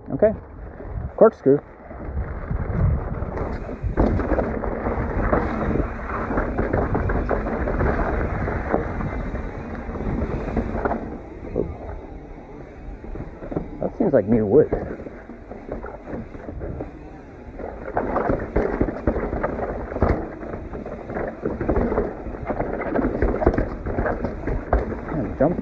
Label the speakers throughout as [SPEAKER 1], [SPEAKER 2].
[SPEAKER 1] Okay, Corkscrew. That seems like new wood. And jump.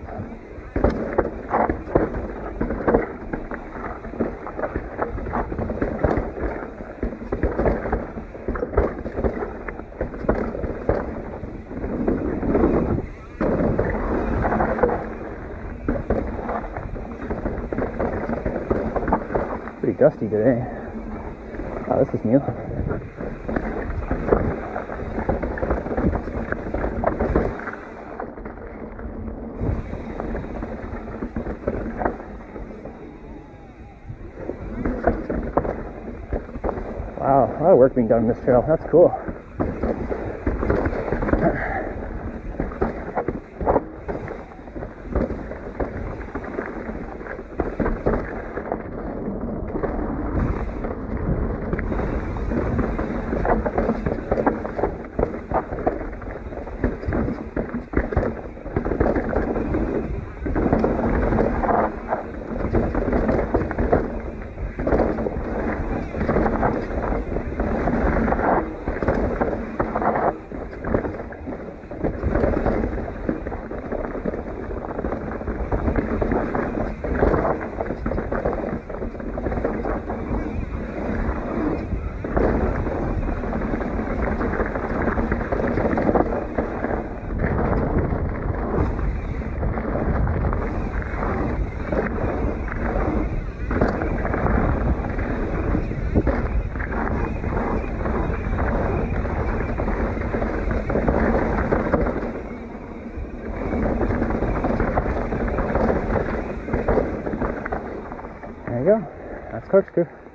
[SPEAKER 1] Pretty dusty today. Oh, this is new. Wow, a lot of work being done on this trail. That's cool. There you go. That's Corkscrew.